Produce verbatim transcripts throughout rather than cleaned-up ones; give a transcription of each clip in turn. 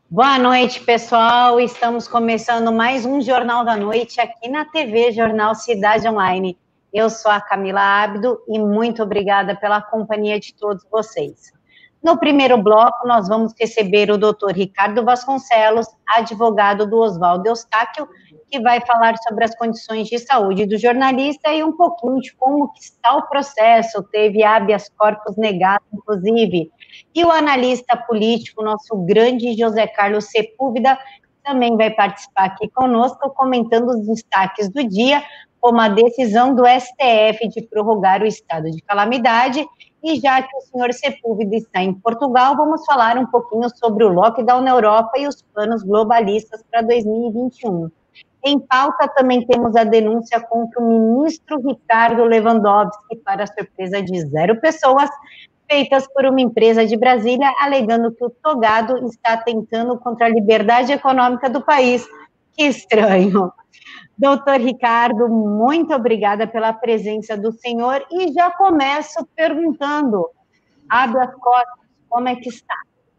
Boa noite, pessoal. Estamos começando mais um Jornal da Noite aqui na T V Jornal Cidade Online. Eu sou a Camila Abdo e muito obrigada pela companhia de todos vocês. No primeiro bloco, nós vamos receber o doutor Ricardo Vasconcelos, advogado do Oswaldo Eustáquio, que vai falar sobre as condições de saúde do jornalista e um pouquinho de como que está o processo. Teve habeas corpus negado, inclusive. E o analista político, nosso grande José Carlos Sepúlveda, também vai participar aqui conosco, comentando os destaques do dia, como a decisão do S T F de prorrogar o estado de calamidade. E já que o senhor Sepúlveda está em Portugal, vamos falar um pouquinho sobre o lockdown na Europa e os planos globalistas para dois mil e vinte e um. Em pauta também temos a denúncia contra o ministro Ricardo Lewandowski, para surpresa de zero pessoas, feitas por uma empresa de Brasília, alegando que o togado está atentando contra a liberdade econômica do país. Que estranho. Doutor Ricardo, muito obrigada pela presença do senhor e já começo perguntando, habeas corpus, como é que está?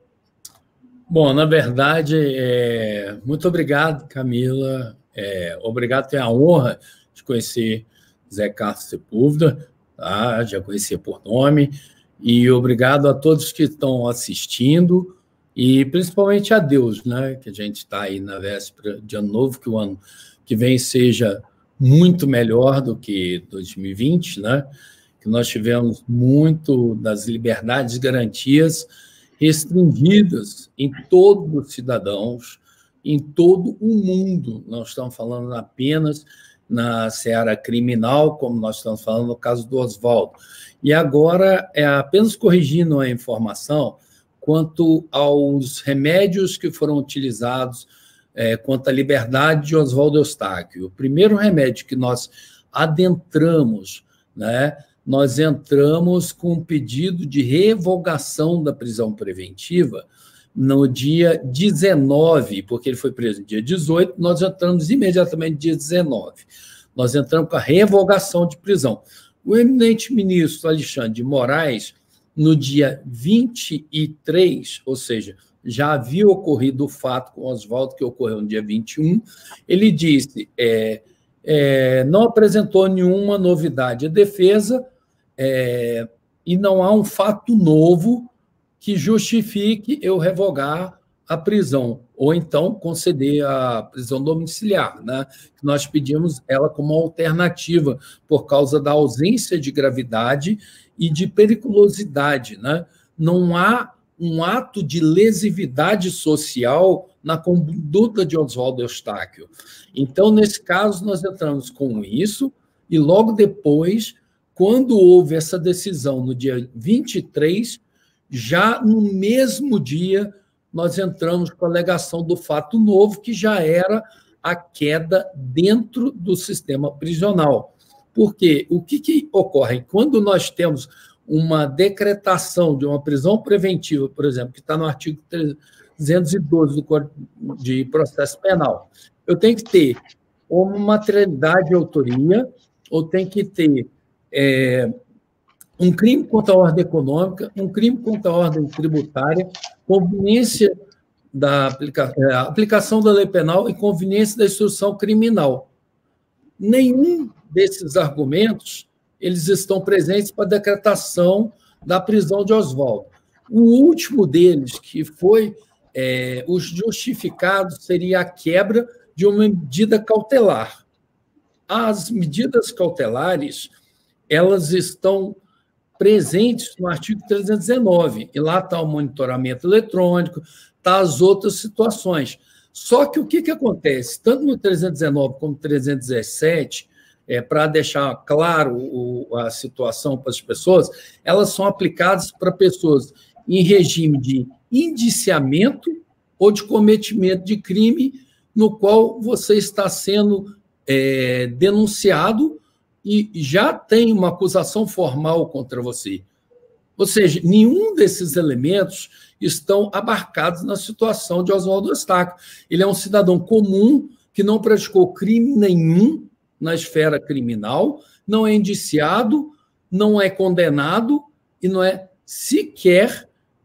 Bom, na verdade, é... muito obrigado, Camila, é... obrigado, tenho a honra de conhecer Zé Carlos Sepúlveda, tá? Já conhecia por nome, e obrigado a todos que estão assistindo, e principalmente a Deus, né? Que a gente está aí na véspera de ano novo, que o ano que vem seja muito melhor do que dois mil e vinte, né? Que nós tivemos muito das liberdades e garantias restringidas em todos os cidadãos, em todo o mundo. Nós estamos falando apenas na seara criminal, como nós estamos falando no caso do Oswaldo. E agora, é apenas corrigindo a informação, quanto aos remédios que foram utilizados É, quanto à liberdade de Oswaldo Eustáquio. O primeiro remédio que nós adentramos, né, nós entramos com um pedido de revogação da prisão preventiva no dia dezenove, porque ele foi preso no dia dezoito, nós entramos imediatamente no dia dezenove. Nós entramos com a revogação de prisão. O eminente ministro Alexandre de Moraes, no dia vinte e três, ou seja, já havia ocorrido o fato com Oswaldo, que ocorreu no dia vinte e um, ele disse, é, é, não apresentou nenhuma novidade à defesa é, e não há um fato novo que justifique eu revogar a prisão, ou então conceder a prisão domiciliar, né? Nós pedimos ela como alternativa por causa da ausência de gravidade e de periculosidade, né? Não há um ato de lesividade social na conduta de Oswaldo Eustáquio. Então, nesse caso, nós entramos com isso, e logo depois, quando houve essa decisão, no dia vinte e três, já no mesmo dia, nós entramos com a alegação do fato novo, que já era a queda dentro do sistema prisional. Porque o que, que ocorre? Quando nós temos uma decretação de uma prisão preventiva, por exemplo, que está no artigo trezentos e doze do Código de Processo Penal, eu tenho que ter uma materialidade de autoria, ou tem que ter é, um crime contra a ordem econômica, um crime contra a ordem tributária, conveniência da aplica é, aplicação da lei penal e conveniência da instrução criminal. Nenhum desses argumentos eles estão presentes para a decretação da prisão de Oswaldo. O último deles, que foi é, o justificado, seria a quebra de uma medida cautelar. As medidas cautelares, elas estão presentes no artigo trezentos e dezenove, e lá está o monitoramento eletrônico, está as outras situações. Só que o que, que acontece? Tanto no trezentos e dezenove como no trezentos e dezessete, é, para deixar claro o, a situação para as pessoas, elas são aplicadas para pessoas em regime de indiciamento ou de cometimento de crime no qual você está sendo é, denunciado e já tem uma acusação formal contra você. Ou seja, nenhum desses elementos estão abarcados na situação de Oswaldo Eustáquio. Ele é um cidadão comum que não praticou crime nenhum na esfera criminal, não é indiciado, não é condenado e não é sequer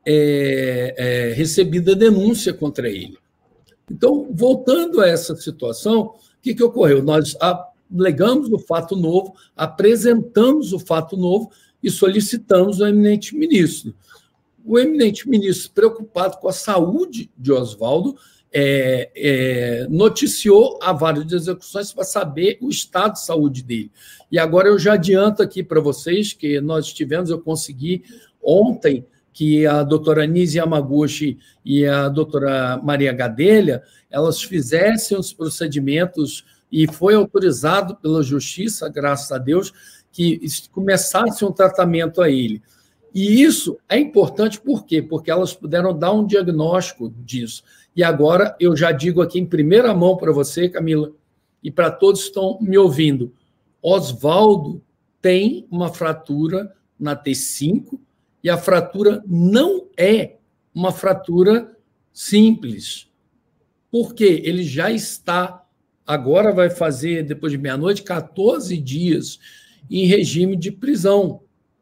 é, é, recebida denúncia contra ele. Então, voltando a essa situação, o que, que ocorreu? Nós alegamos o fato novo, apresentamos o fato novo e solicitamos o eminente ministro. O eminente ministro, preocupado com a saúde de Oswaldo, é, é, noticiou a várias execuções para saber o estado de saúde dele. E agora eu já adianto aqui para vocês que nós tivemos, eu consegui ontem que a doutora Nise Yamaguchi e a doutora Maria Gadelha, elas fizessem os procedimentos e foi autorizado pela Justiça, graças a Deus, que começasse um tratamento a ele. E isso é importante por quê? Porque elas puderam dar um diagnóstico disso. E agora eu já digo aqui em primeira mão para você, Camila, e para todos que estão me ouvindo, Oswaldo tem uma fratura na T cinco e a fratura não é uma fratura simples. Por quê? Ele já está, agora vai fazer, depois de meia-noite, quatorze dias em regime de prisão.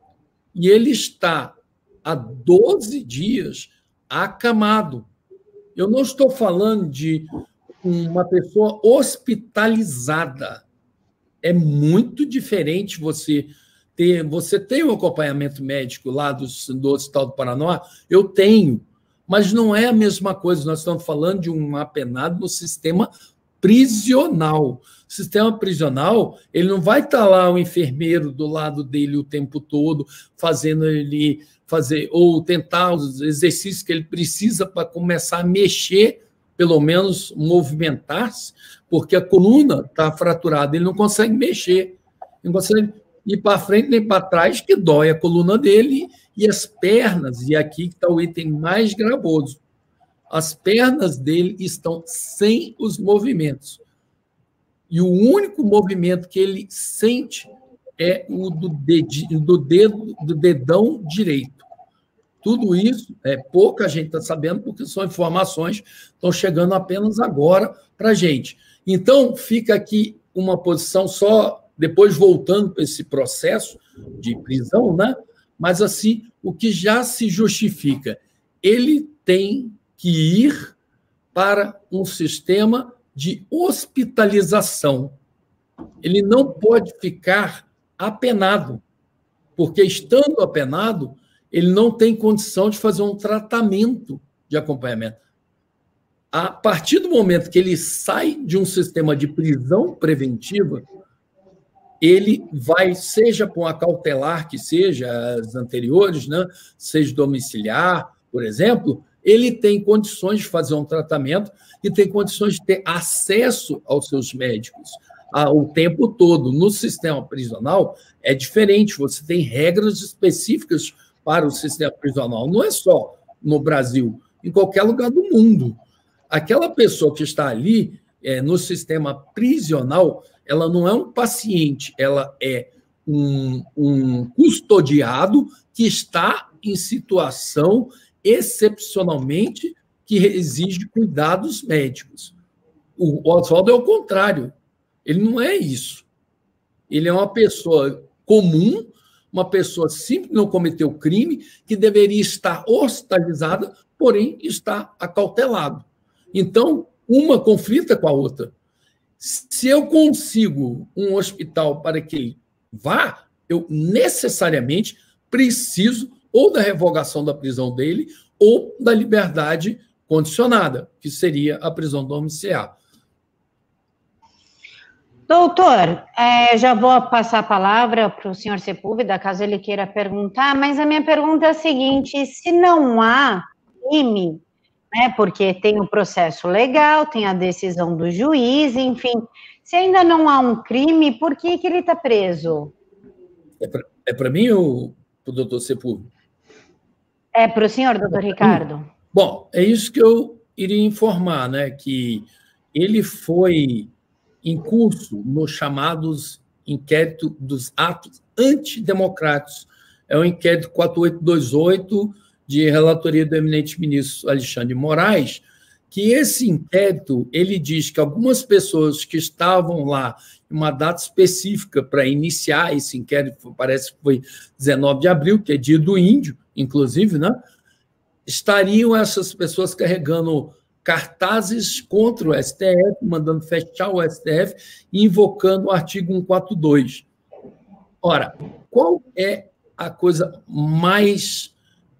E ele está há doze dias acamado. Eu não estou falando de uma pessoa hospitalizada. É muito diferente você ter... Você tem um acompanhamento médico lá do, do Hospital do Paraná? Eu tenho, mas não é a mesma coisa. Nós estamos falando de um apenado no sistema prisional. O sistema prisional, ele não vai estar lá o enfermeiro do lado dele o tempo todo, fazendo ele fazer, ou tentar os exercícios que ele precisa para começar a mexer, pelo menos movimentar-se, porque a coluna está fraturada, ele não consegue mexer, não consegue ir para frente nem para trás, que dói a coluna dele e as pernas, e aqui está o item mais gravoso. As pernas dele estão sem os movimentos. E o único movimento que ele sente é o do, dedinho, do, dedo, do dedão direito. Tudo isso, é, pouca gente está sabendo, porque são informações que estão chegando apenas agora para a gente. Então, fica aqui uma posição só, depois voltando para esse processo de prisão, né? Mas, assim, o que já se justifica, ele tem que ir para um sistema de hospitalização. Ele não pode ficar apenado, porque, estando apenado, ele não tem condição de fazer um tratamento de acompanhamento. A partir do momento que ele sai de um sistema de prisão preventiva, ele vai, seja com a cautelar, que seja as anteriores, né, seja domiciliar, por exemplo, ele tem condições de fazer um tratamento e tem condições de ter acesso aos seus médicos o tempo todo. No sistema prisional é diferente, você tem regras específicas para o sistema prisional, não é só no Brasil, em qualquer lugar do mundo. Aquela pessoa que está ali é, no sistema prisional, ela não é um paciente, ela é um, um custodiado que está em situação excepcionalmente que exige cuidados médicos. O Oswaldo é o contrário. Ele não é isso. Ele é uma pessoa comum, uma pessoa simples, não cometeu crime, que deveria estar hospitalizada, porém está acautelado. Então, uma conflita com a outra. Se eu consigo um hospital para que ele vá, eu necessariamente preciso ou da revogação da prisão dele ou da liberdade condicionada, que seria a prisão domiciliar. Doutor, é, já vou passar a palavra para o senhor Sepúlveda, caso ele queira perguntar, mas a minha pergunta é a seguinte: se não há crime, né, porque tem o processo legal, tem a decisão do juiz, enfim, se ainda não há um crime, por que, que ele está preso? É para mim ou para o doutor Sepúlveda? É para o senhor, doutor Ricardo? Bom, é isso que eu iria informar, né, que ele foi em curso nos chamados inquérito dos atos antidemocráticos. É o inquérito quatro oito dois oito, de relatoria do eminente ministro Alexandre de Moraes, que esse inquérito, ele diz que algumas pessoas que estavam lá em uma data específica para iniciar esse inquérito, parece que foi dezenove de abril, que é dia do índio, inclusive, né? estariam essas pessoas carregando cartazes contra o S T F, mandando fechar o S T F e invocando o artigo cento e quarenta e dois. Ora, qual é a coisa mais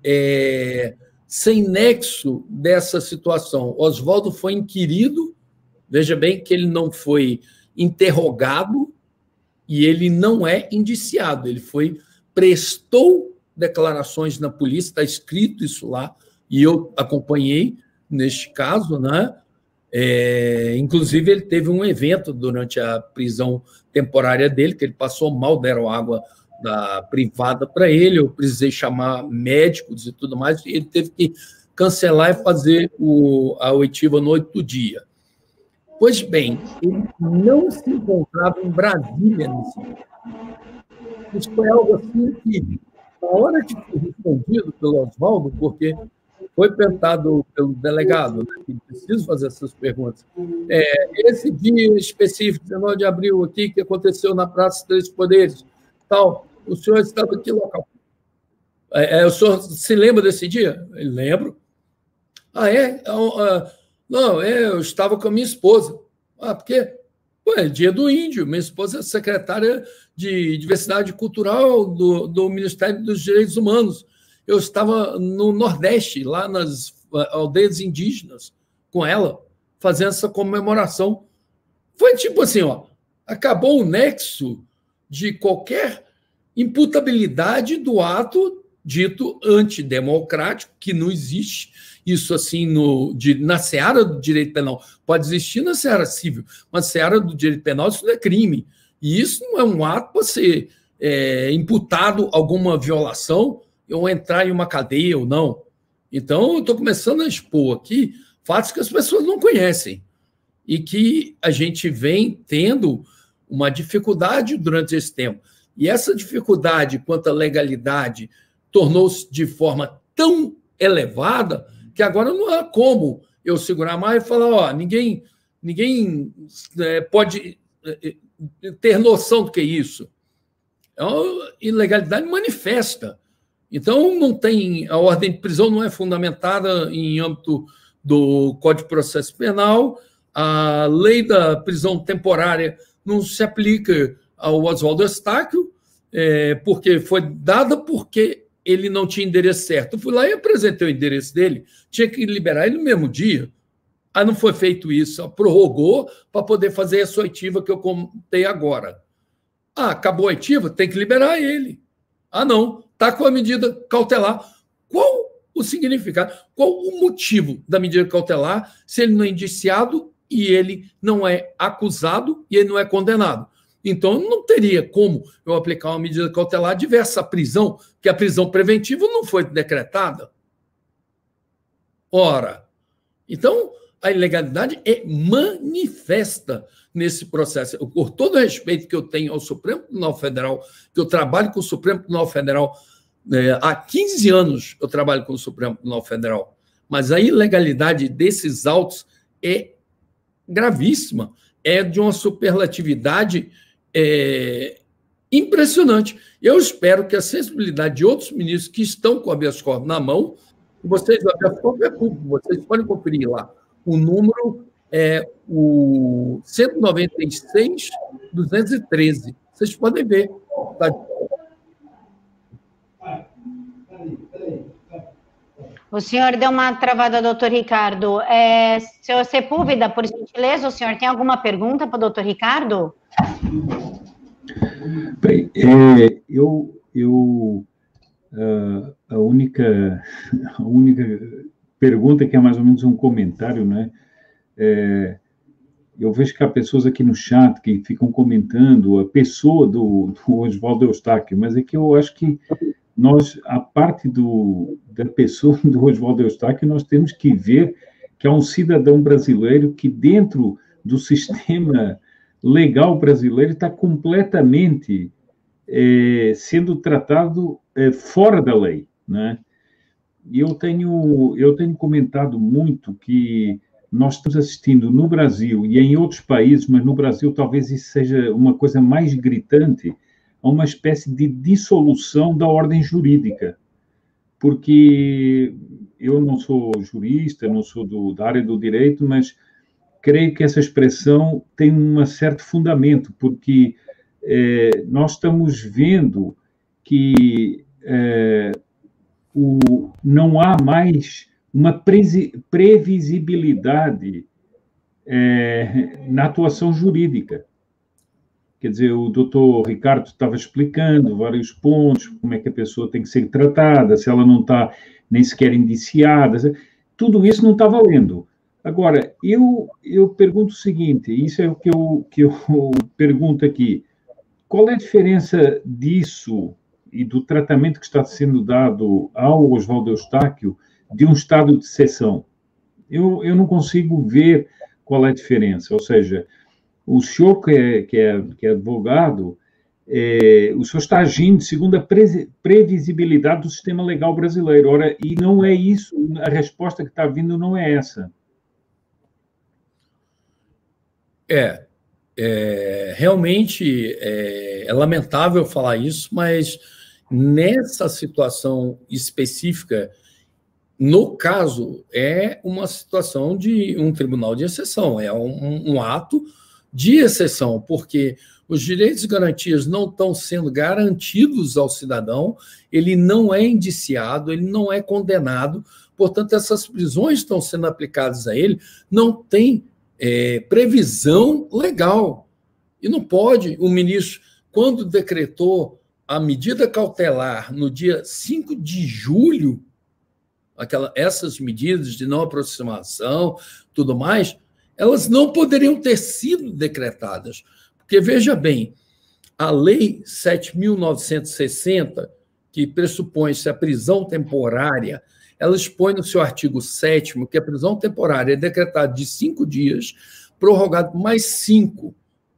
é, sem nexo dessa situação? Oswaldo foi inquirido, veja bem que ele não foi interrogado e ele não é indiciado, ele foi, prestou declarações na polícia, está escrito isso lá, e eu acompanhei neste caso, né? É, inclusive, ele teve um evento durante a prisão temporária dele, que ele passou mal, deram água da privada para ele, eu precisei chamar médicos e tudo mais, e ele teve que cancelar e fazer o, a oitiva no oito dia. Pois bem, ele não se encontrava em Brasília nesse dia. Isso foi algo assim que, na hora que foi respondido pelo Oswaldo, porque foi perguntado pelo delegado, né, que preciso fazer essas perguntas. É, esse dia específico, dezenove de abril, aqui, que aconteceu na Praça dos Três Poderes, tal, o senhor estava aqui local. É, é, o senhor se lembra desse dia? Ele lembra. Ah, é? Não, é, eu estava com a minha esposa. Ah, por quê? Pô, é dia do índio. Minha esposa é secretária de Diversidade Cultural do, do Ministério dos Direitos Humanos. Eu estava no Nordeste, lá nas aldeias indígenas, com ela, fazendo essa comemoração. Foi tipo assim, ó, acabou o nexo de qualquer imputabilidade do ato dito antidemocrático, que não existe isso assim no, de, na seara do direito penal. Pode existir na seara civil, mas na seara do direito penal isso não é crime. E isso não é um ato para ser é, imputado alguma violação ou entrar em uma cadeia ou não. Então, eu estou começando a expor aqui fatos que as pessoas não conhecem e que a gente vem tendo uma dificuldade durante esse tempo. E essa dificuldade quanto à legalidade tornou-se de forma tão elevada que agora não há como eu segurar mais e falar, ó, ninguém, ninguém é, pode ter noção do que é isso. É uma ilegalidade manifesta. Então, não tem, a ordem de prisão não é fundamentada em âmbito do Código de Processo Penal, a lei da prisão temporária não se aplica ao Oswaldo Eustáquio, é, porque foi dada porque ele não tinha endereço certo. Eu fui lá e apresentei o endereço dele, tinha que liberar ele no mesmo dia. Aí não foi feito isso, prorrogou para poder fazer essa oitiva que eu contei agora. Ah, acabou a oitiva, tem que liberar ele. Ah, não, está com a medida cautelar. Qual o significado? Qual o motivo da medida cautelar se ele não é indiciado e ele não é acusado e ele não é condenado? Então, não teria como eu aplicar uma medida cautelar diversa à prisão, que a prisão preventiva não foi decretada. Ora, então, a ilegalidade é manifesta nesse processo. Eu, por todo o respeito que eu tenho ao Supremo Tribunal Federal, que eu trabalho com o Supremo Tribunal Federal, é, há quinze anos eu trabalho com o Supremo Tribunal Federal, mas a ilegalidade desses autos é gravíssima, é de uma superlatividade é, impressionante. Eu espero que a sensibilidade de outros ministros que estão com o habeas corpus na mão, vocês, o habeas corpus é público, vocês podem conferir lá. O número é o cento e noventa e seis, duzentos e treze. Vocês podem ver. Tá? O senhor deu uma travada, doutor Ricardo. É, senhor Sepúlveda, por gentileza, o senhor tem alguma pergunta para o doutor Ricardo? Bem, é, eu, eu uh, a única, a única pergunta que é mais ou menos um comentário, né? É, eu vejo que há pessoas aqui no chat que ficam comentando a pessoa do, do Oswaldo Eustáquio, mas é que eu acho que nós, a parte do, da pessoa do Oswaldo Eustáquio, nós temos que ver que é um cidadão brasileiro que dentro do sistema legal brasileiro está completamente é, sendo tratado é, fora da lei, né? E eu tenho, eu tenho comentado muito que nós estamos assistindo no Brasil e em outros países, mas no Brasil talvez isso seja uma coisa mais gritante, a uma espécie de dissolução da ordem jurídica. porque eu não sou jurista, não sou do, da área do direito, mas creio que essa expressão tem um certo fundamento, porque é, nós estamos vendo que é, o, não há mais uma previsibilidade é, na atuação jurídica. Quer dizer, o doutor Ricardo estava explicando vários pontos, como é que a pessoa tem que ser tratada, se ela não está nem sequer indiciada, tudo isso não está valendo. Agora, eu, eu pergunto o seguinte, isso é o que eu, que eu pergunto aqui, qual é a diferença disso e do tratamento que está sendo dado ao Oswaldo Eustáquio de um estado de exceção? Eu, eu não consigo ver qual é a diferença, ou seja, o senhor que é, que é, que é advogado, é, o senhor está agindo segundo a pre, previsibilidade do sistema legal brasileiro. Ora, e não é isso, a resposta que está vindo não é essa. É, é realmente é, é lamentável falar isso, mas nessa situação específica, no caso, é uma situação de um tribunal de exceção, é um, um ato de exceção, porque os direitos e garantias não estão sendo garantidos ao cidadão, ele não é indiciado, ele não é condenado, portanto, essas prisões estão sendo aplicadas a ele, não tem é, previsão legal. E não pode, o ministro, quando decretou a medida cautelar no dia cinco de julho, aquela, essas medidas de não aproximação, tudo mais, elas não poderiam ter sido decretadas. Porque, veja bem, a Lei sete mil novecentos e sessenta, que pressupõe-se a prisão temporária, ela expõe no seu artigo sétimo que a prisão temporária é decretada de cinco dias, prorrogado mais cinco.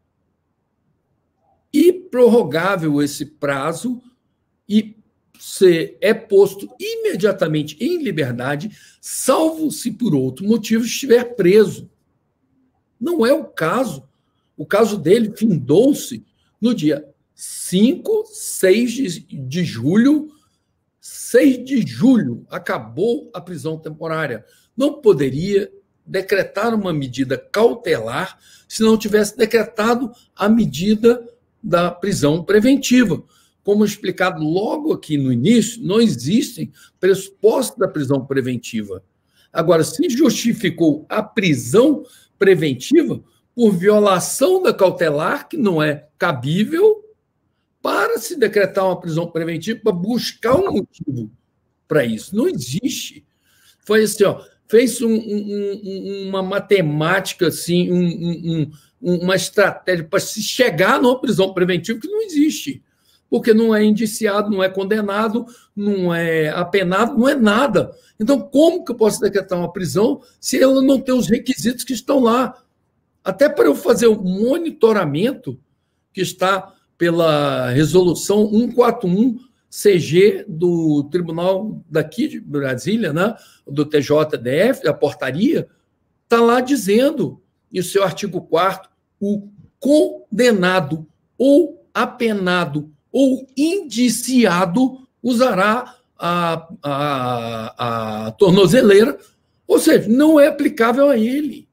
E prorrogável esse prazo e se é posto imediatamente em liberdade, salvo se por outro motivo estiver preso. Não é o caso. O caso dele findou-se no dia cinco, seis de julho, seis de julho, acabou a prisão temporária. Não poderia decretar uma medida cautelar se não tivesse decretado a medida da prisão preventiva. Como explicado logo aqui no início, não existem pressupostos da prisão preventiva. Agora, se justificou a prisão preventiva por violação da cautelar, que não é cabível, para se decretar uma prisão preventiva, para buscar um motivo para isso. Não existe. Foi assim, ó, fez um, um, uma matemática, assim, um, um, uma estratégia para se chegar numa prisão preventiva que não existe. Porque não é indiciado, não é condenado, não é apenado, não é nada. Então, como que eu posso decretar uma prisão se ela não tem os requisitos que estão lá? Até para eu fazer o monitoramento que está pela resolução cento e quarenta e um C G do Tribunal daqui de Brasília, né, do T J D F, da portaria, está lá dizendo, em seu artigo quarto, o condenado ou apenado ou indiciado usará a, a, a tornozeleira, ou seja, não é aplicável a ele.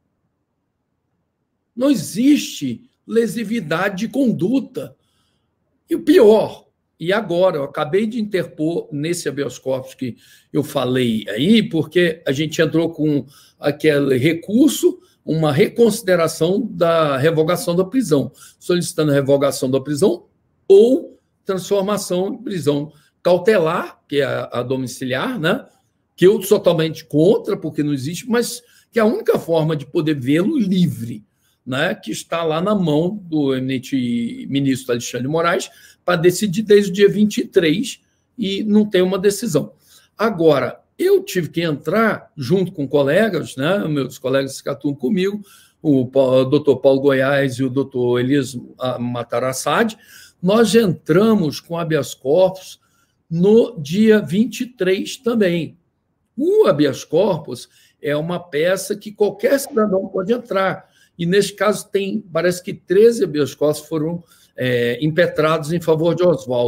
Não existe lesividade de conduta. E o pior, e agora, eu acabei de interpor nesse habeas corpus que eu falei aí, porque a gente entrou com aquele recurso, uma reconsideração da revogação da prisão, solicitando a revogação da prisão ou transformação em prisão cautelar, que é a, a domiciliar, né? Que eu sou totalmente contra, porque não existe, mas que é a única forma de poder vê-lo livre, né? Que está lá na mão do eminente ministro Alexandre de Moraes para decidir desde o dia vinte e três e não tem uma decisão. Agora, eu tive que entrar junto com colegas, né? Meus colegas que atuam comigo, o doutor Paulo Goiás e o doutor Elias Matarassad, nós entramos com habeas corpus no dia vinte e três também. O habeas corpus é uma peça que qualquer cidadão pode entrar. E, nesse caso, tem, parece que treze habeas corpus foram é, impetrados em favor de Oswaldo.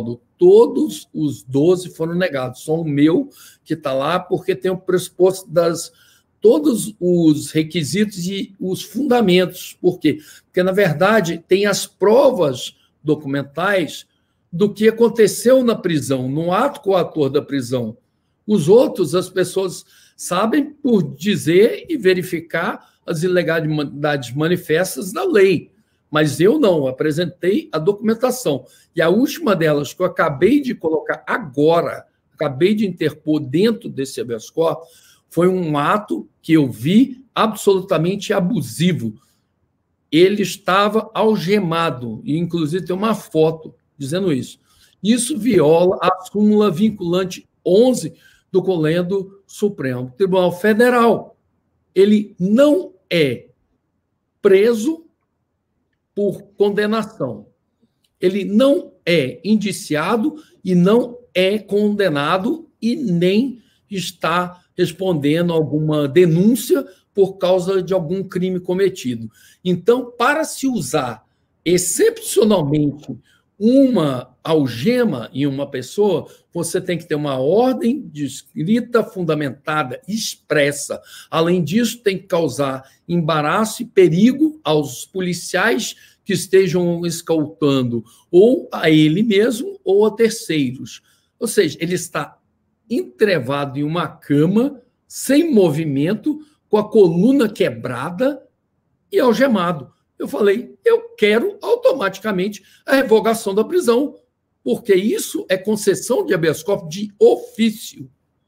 todos os doze foram negados. Só o meu que está lá, porque tem o pressuposto das todos os requisitos e os fundamentos. Por quê? Porque, na verdade, tem as provas documentais do que aconteceu na prisão, no ato coator da prisão. Os outros, as pessoas sabem por dizer e verificar as ilegalidades manifestas da lei. Mas eu não, apresentei a documentação. E a última delas, que eu acabei de colocar agora, acabei de interpor dentro desse habeas corpus, foi um ato que eu vi absolutamente abusivo. Ele estava algemado, e inclusive tem uma foto dizendo isso. Isso viola a súmula vinculante onze do Colendo Supremo Tribunal Federal. Ele não é preso por condenação. Ele não é indiciado e não é condenado e nem está respondendo a alguma denúncia por causa de algum crime cometido. Então, para se usar excepcionalmente uma algema em uma pessoa, você tem que ter uma ordem de escrita fundamentada, expressa. Além disso, tem que causar embaraço e perigo aos policiais que estejam escoltando, ou a ele mesmo, ou a terceiros. Ou seja, ele está entrevado em uma cama, sem movimento, com a coluna quebrada e algemado. Eu falei, eu quero automaticamente a revogação da prisão, porque isso é concessão de habeas corpus de ofício.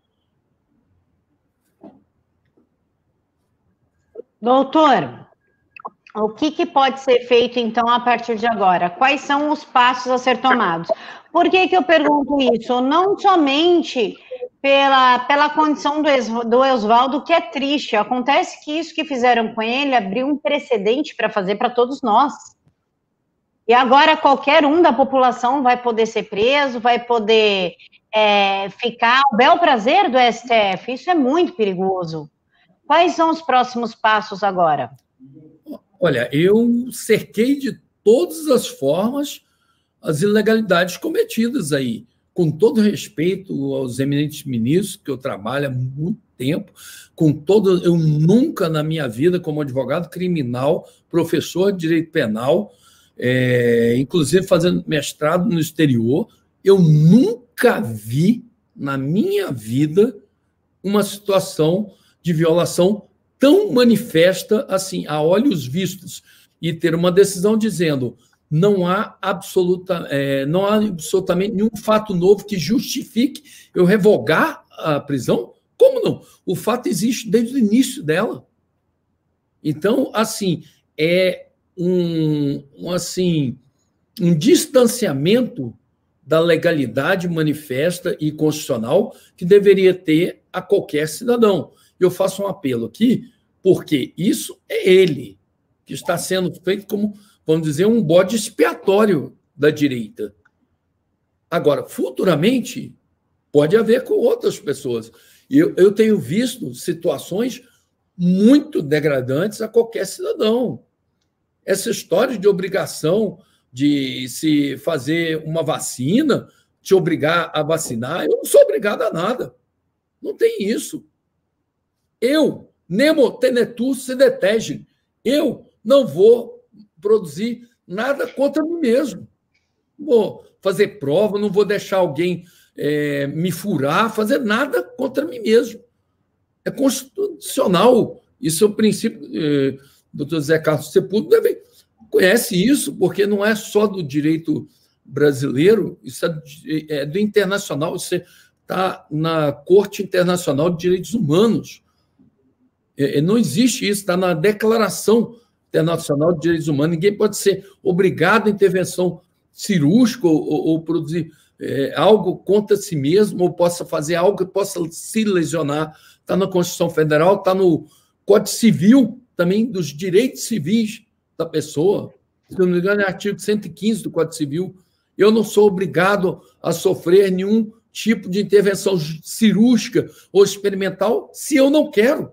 Doutor, o que, que pode ser feito, então, a partir de agora? Quais são os passos a ser tomados? Por que, que eu pergunto isso? Não somente pela, pela condição do, do Oswaldo, que é triste. Acontece que isso que fizeram com ele abriu um precedente para fazer para todos nós. E agora qualquer um da população vai poder ser preso, vai poder é, ficar ao bel prazer do S T F. Isso é muito perigoso. Quais são os próximos passos agora? Olha, eu cerquei de todas as formas as ilegalidades cometidas aí, com todo respeito aos eminentes ministros, que eu trabalho há muito tempo, com todo, eu nunca na minha vida, como advogado criminal, professor de direito penal, é, inclusive fazendo mestrado no exterior, eu nunca vi na minha vida uma situação de violação tão manifesta assim, a olhos vistos, e ter uma decisão dizendo não há, absoluta, é, não há absolutamente nenhum fato novo que justifique eu revogar a prisão? Como não? O fato existe desde o início dela. Então, assim, é um, um, assim, um distanciamento da legalidade manifesta e constitucional que deveria ter a qualquer cidadão. Eu faço um apelo aqui, porque isso é ele que está sendo feito como, vamos dizer, um bode expiatório da direita. Agora, futuramente, pode haver com outras pessoas. Eu, eu tenho visto situações muito degradantes a qualquer cidadão. Essa história de obrigação de se fazer uma vacina, te obrigar a vacinar, eu não sou obrigado a nada. Não tem isso. Eu, nemo tenetur se detege, eu não vou produzir nada contra mim mesmo. Vou fazer prova, não vou deixar alguém é, me furar, fazer nada contra mim mesmo. É constitucional. Isso é o princípio. É, doutor Zé Carlos Sepúlveda deve, conhece isso, porque não é só do direito brasileiro, isso é, é do internacional, você está na Corte Internacional de Direitos Humanos. É, não existe isso, está na Declaração Internacional de Direitos Humanos. Ninguém pode ser obrigado a intervenção cirúrgica ou, ou, ou produzir é, algo contra si mesmo, ou possa fazer algo que possa se lesionar. Está na Constituição Federal, está no Código Civil também dos direitos civis da pessoa. Se não me engano, é o artigo cento e quinze do Código Civil. Eu não sou obrigado a sofrer nenhum tipo de intervenção cirúrgica ou experimental se eu não quero.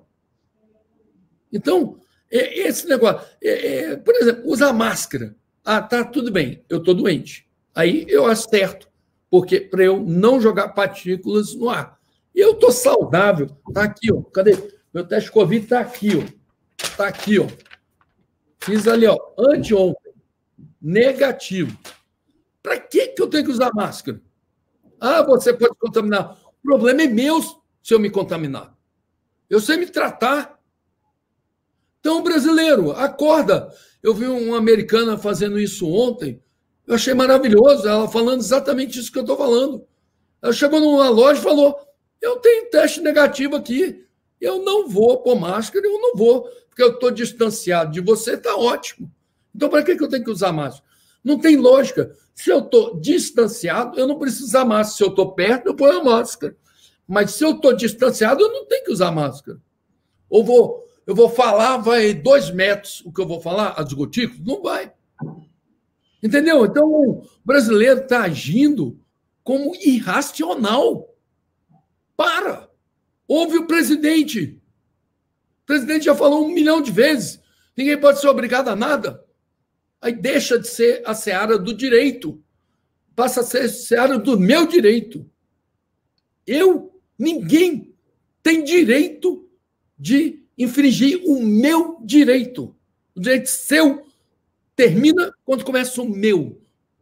Então, esse negócio, é, é, por exemplo, usar máscara. Ah, tá, tudo bem, eu estou doente. Aí eu acerto. porque para eu não jogar partículas no ar. E eu estou saudável. Está aqui, ó. Cadê? Meu teste Covid está aqui, ó. Está aqui, ó. Fiz ali, ó, anteontem. Negativo. Para que que eu tenho que usar máscara? Ah, você pode contaminar. O problema é meu se eu me contaminar. Eu sei me tratar. Então, brasileiro, acorda. Eu vi uma americana fazendo isso ontem. Eu achei maravilhoso. Ela falando exatamente isso que eu estou falando. Ela chegou numa loja e falou: eu tenho teste negativo aqui. Eu não vou pôr máscara, eu não vou, porque eu estou distanciado de você, está ótimo. Então, para que que eu tenho que usar máscara? Não tem lógica. Se eu estou distanciado, eu não preciso usar máscara. Se eu estou perto, eu ponho a máscara. Mas se eu estou distanciado, eu não tenho que usar máscara. Ou vou, eu vou falar, vai dois metros o que eu vou falar, as gotículas? Não vai. Entendeu? Então, o brasileiro está agindo como irracional. Para! Ouve o presidente. O presidente já falou um milhão de vezes. Ninguém pode ser obrigado a nada. Aí deixa de ser a seara do direito. Passa a ser a seara do meu direito. Eu, ninguém tem direito de infringir o meu direito. O direito seu termina quando começa o meu.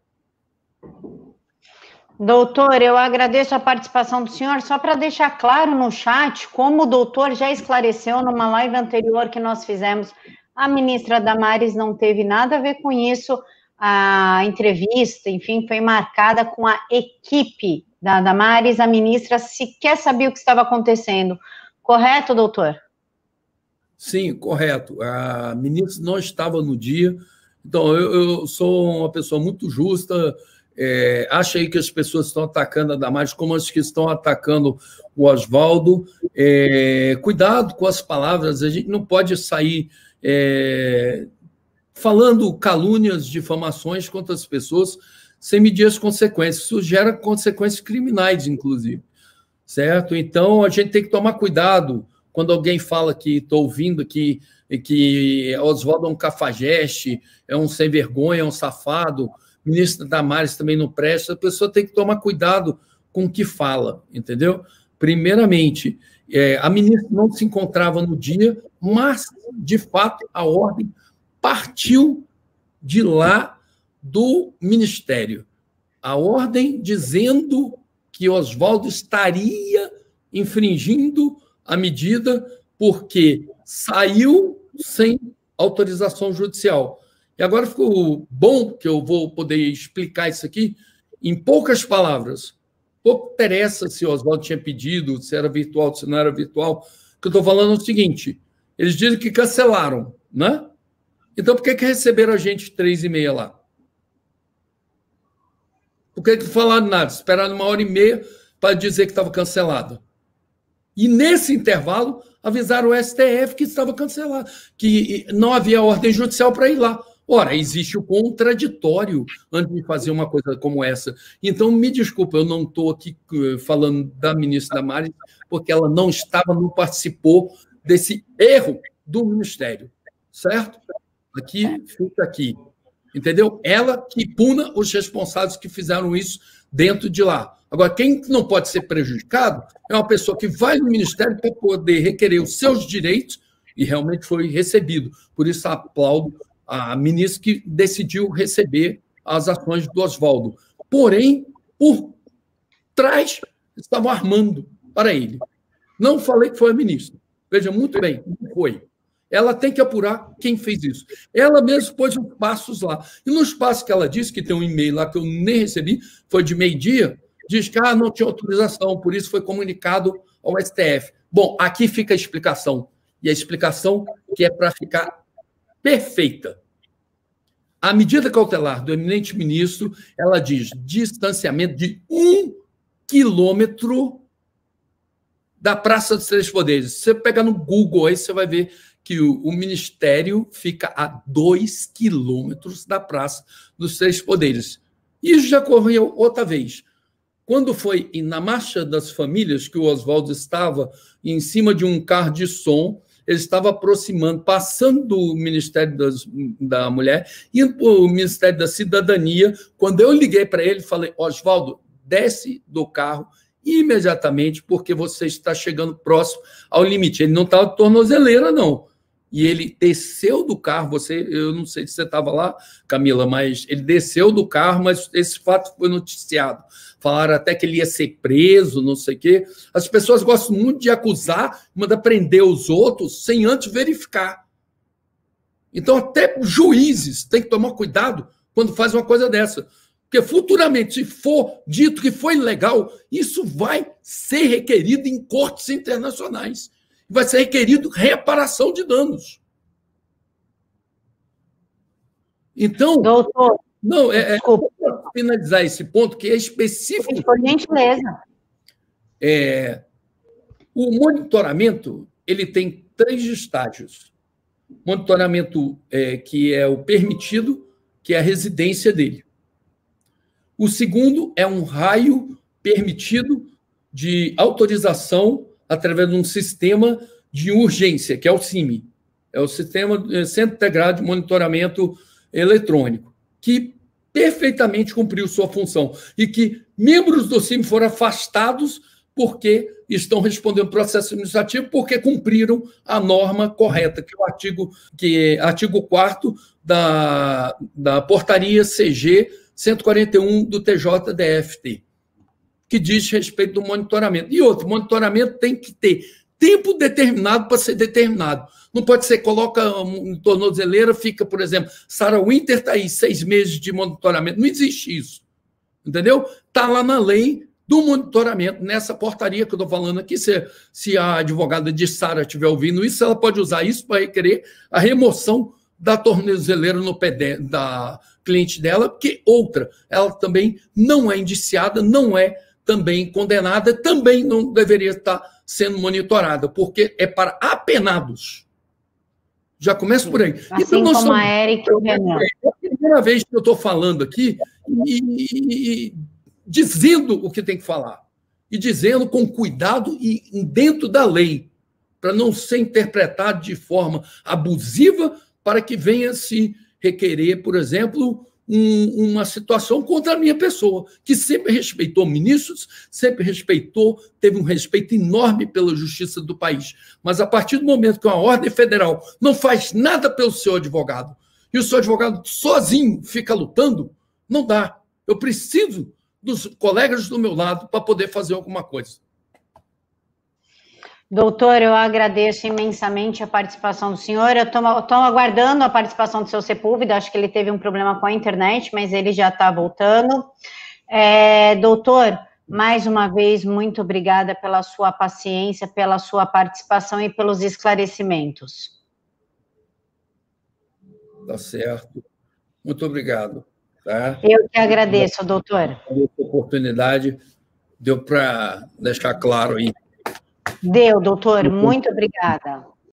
Doutor, eu agradeço a participação do senhor, só para deixar claro no chat, como o doutor já esclareceu numa live anterior que nós fizemos, a ministra Damares não teve nada a ver com isso, a entrevista, enfim, foi marcada com a equipe da Damares, a ministra sequer sabia o que estava acontecendo. Correto, doutor? Sim, correto. A ministra não estava no dia, então eu, eu sou uma pessoa muito justa. É, acho aí que as pessoas estão atacando a Damares como as que estão atacando o Oswaldo. É, cuidado com as palavras, a gente não pode sair é, falando calúnias, difamações contra as pessoas sem medir as consequências. Isso gera consequências criminais, inclusive, certo? Então, a gente tem que tomar cuidado quando alguém fala que estou ouvindo aqui que Oswaldo é um cafajeste, é um sem vergonha, é um safado. Ministra Damares também não presta, a pessoa tem que tomar cuidado com o que fala, entendeu? Primeiramente, é, a ministra não se encontrava no dia, mas, de fato, a ordem partiu de lá do Ministério. A ordem dizendo que Oswaldo estaria infringindo a medida porque saiu sem autorização judicial. E agora ficou bom que eu vou poder explicar isso aqui em poucas palavras. Pouco interessa se o Oswaldo tinha pedido, se era virtual, se não era virtual. O que eu estou falando é o seguinte, eles dizem que cancelaram, né? Então, por que que receberam a gente três e meia lá? Por que que não falaram nada? Esperaram uma hora e meia para dizer que estava cancelado. E, nesse intervalo, avisaram o S T F que estava cancelado, que não havia ordem judicial para ir lá. Ora, existe o contraditório antes de fazer uma coisa como essa. Então, me desculpa, eu não estou aqui falando da ministra Damares, porque ela não estava, não participou desse erro do Ministério, certo? Aqui, fica aqui, entendeu? Ela que puna os responsáveis que fizeram isso dentro de lá. Agora, quem não pode ser prejudicado é uma pessoa que vai no Ministério para poder requerer os seus direitos e realmente foi recebido. Por isso, aplaudo a ministra que decidiu receber as ações do Oswaldo. Porém, por trás, estavam armando para ele. Não falei que foi a ministra. Veja, muito bem, não foi. Ela tem que apurar quem fez isso. Ela mesma pôs os passos lá. E nos passos que ela disse, que tem um e-mail lá que eu nem recebi, foi de meio-dia, diz que ah, não tinha autorização, por isso foi comunicado ao S T F. Bom, aqui fica a explicação. E a explicação que é para ficar perfeita. A medida cautelar do eminente ministro, ela diz distanciamento de um quilômetro da Praça dos Três Poderes. Se você pegar no Google aí, você vai ver que o, o Ministério fica a dois quilômetros da Praça dos Três Poderes. Isso já ocorreu outra vez. Quando foi na Marcha das Famílias, que o Oswaldo estava em cima de um carro de som, ele estava aproximando, passando do Ministério das, da Mulher, indo para o Ministério da Cidadania. Quando eu liguei para ele, falei, Oswaldo, desce do carro imediatamente, porque você está chegando próximo ao limite. Ele não estava de tornozeleira, não. E ele desceu do carro, você, eu não sei se você estava lá, Camila, mas ele desceu do carro, mas esse fato foi noticiado. Falaram até que ele ia ser preso, não sei o quê. As pessoas gostam muito de acusar, mandar prender os outros sem antes verificar. Então, até juízes têm que tomar cuidado quando faz uma coisa dessa. Porque futuramente, se for dito que foi ilegal, isso vai ser requerido em cortes internacionais. Vai ser requerido reparação de danos. Então, doutor, não, é, é para finalizar esse ponto, que é específico. Por gentileza. É, o monitoramento ele tem três estágios. Monitoramento é, que é o permitido, que é a residência dele. O segundo é um raio permitido de autorização através de um sistema de urgência, que é o C I M, é o Sistema Centro Integrado de Monitoramento Eletrônico, que perfeitamente cumpriu sua função e que membros do C I M foram afastados porque estão respondendo processo administrativo porque cumpriram a norma correta, que é o artigo, que é artigo quarto da, da portaria C G cento e quarenta e um do T J D F T, que diz respeito do monitoramento. E outro, monitoramento tem que ter tempo determinado para ser determinado. Não pode ser, coloca um tornozeleira, fica, por exemplo, Sarah Winter está aí, seis meses de monitoramento. Não existe isso. Entendeu? Está lá na lei do monitoramento, nessa portaria que eu estou falando aqui. Se, se a advogada de Sarah estiver ouvindo isso, ela pode usar isso para requerer a remoção da tornozeleira no pé de, da cliente dela, porque outra, ela também não é indiciada, não é também condenada, também não deveria estar sendo monitorada, porque é para apenados. Já começa por aí. Assim então, como somos... a Eric e o Renan. É a primeira vez que eu estou falando aqui e, e, e dizendo o que tem que falar. E dizendo com cuidado e dentro da lei, para não ser interpretado de forma abusiva, para que venha se requerer, por exemplo, um, uma situação contra a minha pessoa, que sempre respeitou ministros, sempre respeitou, teve um respeito enorme pela justiça do país. Mas a partir do momento que uma ordem federal não faz nada pelo seu advogado, e o seu advogado sozinho fica lutando, não dá. Eu preciso dos colegas do meu lado para poder fazer alguma coisa. Doutor, eu agradeço imensamente a participação do senhor. Eu estou aguardando a participação do seu Sepúlveda. Acho que ele teve um problema com a internet, mas ele já está voltando. É, doutor, mais uma vez, muito obrigada pela sua paciência, pela sua participação e pelos esclarecimentos. Tá certo. Muito obrigado. Tá? Eu que agradeço, doutor. A oportunidade deu para deixar claro aí. Deu, doutor. Muito obrigada.